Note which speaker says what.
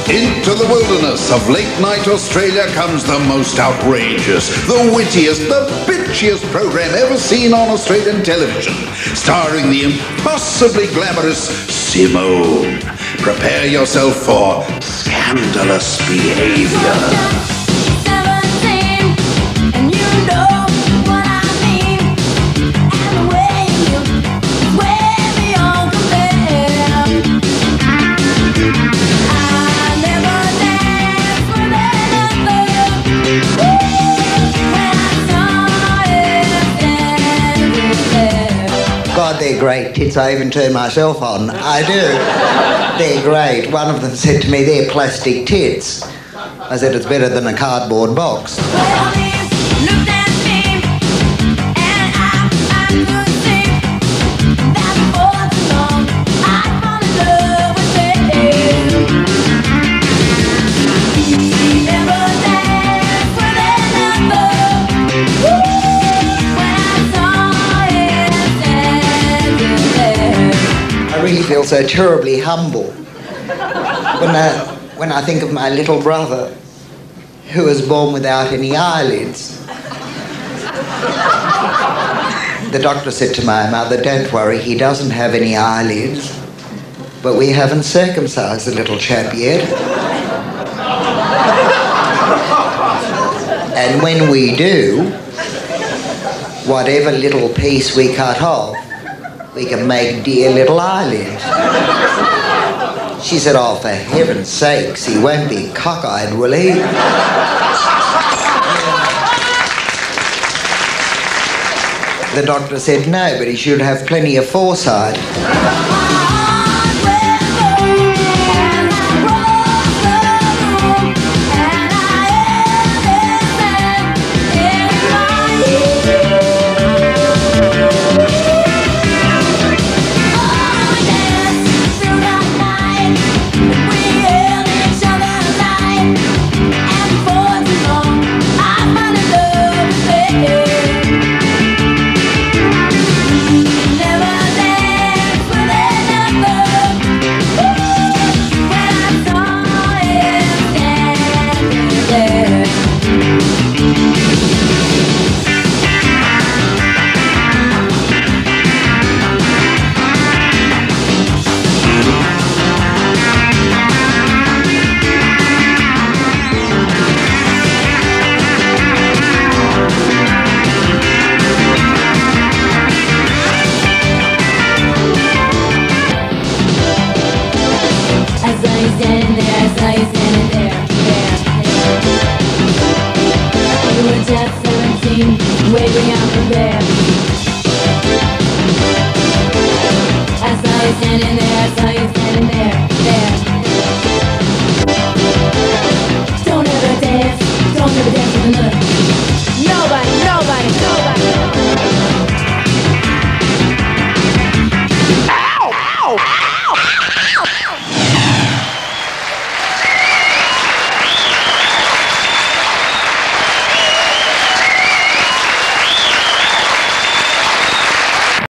Speaker 1: Into the wilderness of late-night Australia comes the most outrageous, the wittiest, the bitchiest program ever seen on Australian television, starring the impossibly glamorous Simone. Prepare yourself for scandalous behavior.
Speaker 2: God, they're great tits. I even turn myself on. I do. They're great. One of them said to me, they're plastic tits. I said, it's better than a cardboard box. I really feel so terribly humble when I think of my little brother who was born without any eyelids. The doctor said to my mother, don't worry, he doesn't have any eyelids, but we haven't circumcised the little chap yet. And when we do, whatever little piece we cut off, we can make dear little eyelids. She said, oh, for heaven's sakes, he won't be cockeyed, will he? The doctor said no, but he should have plenty of foresight.
Speaker 3: Waving out from there. I saw you standing there, I saw you standing there, there. Don't ever dance with another.